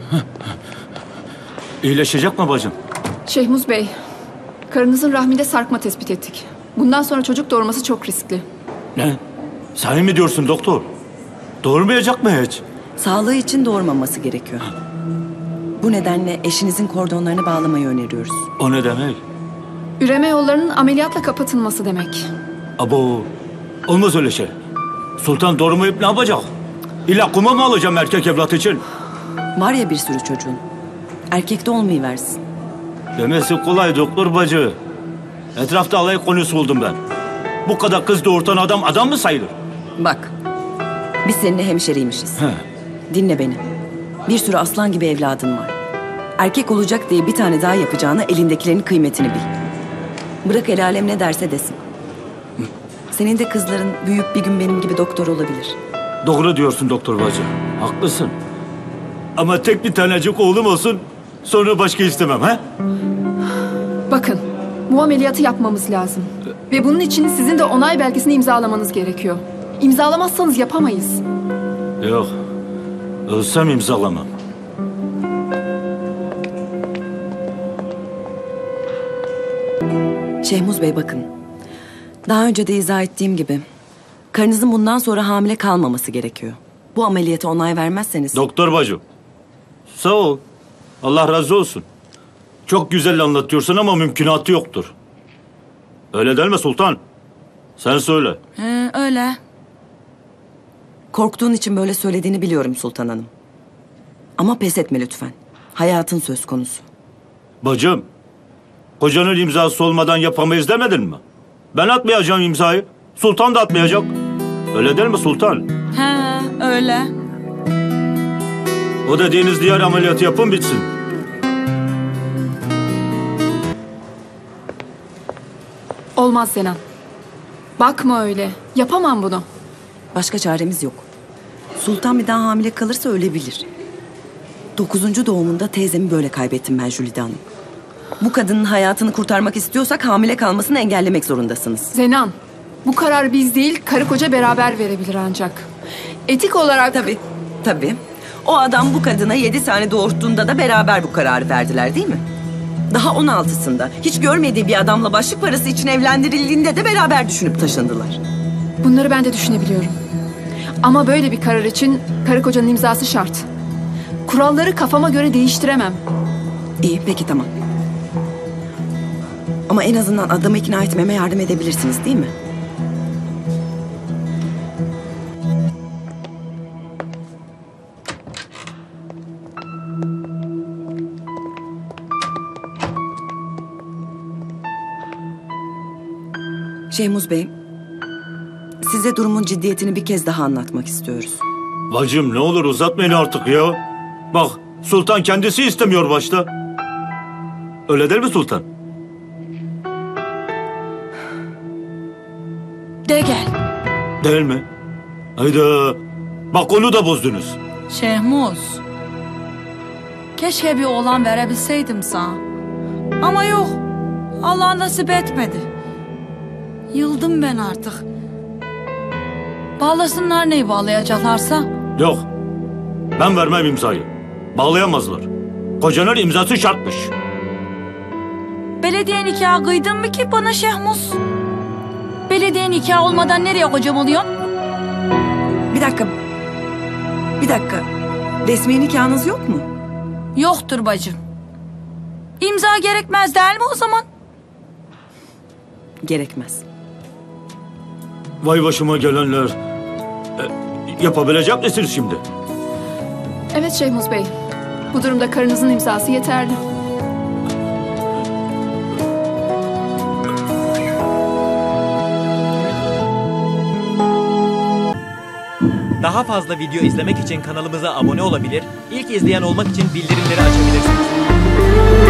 İyileşecek mi bacım? Şehmuz Bey, karınızın rahminde sarkma tespit ettik. Bundan sonra çocuk doğurması çok riskli. Ne? Sahi mi diyorsun doktor? Doğurmayacak mı hiç? Sağlığı için doğurmaması gerekiyor. Bu nedenle eşinizin kordonlarını bağlamayı öneriyoruz. O ne demek? Üreme yollarının ameliyatla kapatılması demek. Abo, olmaz öyle şey. Sultan doğurmayıp ne yapacak? İlla kuma mı alacağım erkek evlat için? Var ya bir sürü çocuğun. Erkekte olmayıversin. Demesi kolay doktor bacı. Etrafta alay konusu oldum ben. Bu kadar kız doğurtan adam mı sayılır? Bak, biz seninle hemşeriymişiz. Dinle beni. Bir sürü aslan gibi evladın var. Erkek olacak diye bir tane daha yapacağına elindekilerin kıymetini bil. Bırak el alem ne derse desin. Senin de kızların büyüyüp bir gün benim gibi doktor olabilir. Doğru diyorsun doktor bacı. Haklısın. Ama tek bir tanecik oğlum olsun, sonra başka istemem ha? Bakın, bu ameliyatı yapmamız lazım. Ve bunun için sizin de onay belgesini imzalamanız gerekiyor. İmzalamazsanız yapamayız. Yok, ölsem imzalamam. Şehmuz Bey bakın. Daha önce de izah ettiğim gibi karınızın bundan sonra hamile kalmaması gerekiyor. Bu ameliyata onay vermezseniz... Doktor bacım, sağ ol. Allah razı olsun. Çok güzel anlatıyorsun ama mümkünatı yoktur. Öyle değil mi Sultan? Sen söyle. Öyle. Korktuğun için böyle söylediğini biliyorum Sultan Hanım. Ama pes etme lütfen. Hayatın söz konusu. Bacım, kocanın imzası olmadan yapamayız demedin mi? Ben atmayacağım imzayı. Sultan da atmayacak. Öyle değil mi Sultan? Öyle. O dediğiniz diğer ameliyatı yapın bitsin. Olmaz Zenan. Bakma öyle. Yapamam bunu. Başka çaremiz yok. Sultan bir daha hamile kalırsa ölebilir. 9. doğumunda teyzemi böyle kaybettim ben Jülide Hanım. Bu kadının hayatını kurtarmak istiyorsak hamile kalmasını engellemek zorundasınız. Zenan, bu karar biz değil, karı koca beraber verebilir ancak. Etik olarak... Tabii. O adam bu kadına 7 tane doğurttuğunda da beraber bu kararı verdiler değil mi? Daha 16'sında hiç görmediği bir adamla başlık parası için evlendirildiğinde de beraber düşünüp taşındılar. Bunları ben de düşünebiliyorum. Ama böyle bir karar için karı kocanın imzası şart. Kuralları kafama göre değiştiremem. İyi, peki tamam. Ama en azından adamı ikna etmeme yardım edebilirsiniz değil mi? Şehmuz Bey, size durumun ciddiyetini bir kez daha anlatmak istiyoruz. Bacım ne olur uzatmayın artık ya. Bak Sultan kendisi istemiyor başta. Öyle değil mi Sultan? De gel. Değil mi? Hayda. Bak onu da bozdunuz. Şehmuz. Keşke bir oğlan verebilseydim sana. Ama yok. Allah nasip etmedi. Yıldım ben artık. Bağlasınlar neyi bağlayacaklarsa. Yok. Ben vermem imzayı. Bağlayamazlar. Kocanın imzası şartmış. Belediye nikahı kıydın mı ki bana Şehmuz? Belediye nikahı olmadan nereye kocam oluyorsun? Bir dakika. Resmi nikahınız yok mu? Yoktur bacım. İmza gerekmez değil mi o zaman? Gerekmez. Vay başıma gelenler. Yapabilecek misiniz şimdi? Evet Şehmuz Bey. Bu durumda karınızın imzası yeterli. Daha fazla video izlemek için kanalımıza abone olabilir, ilk izleyen olmak için bildirimleri açabilirsiniz.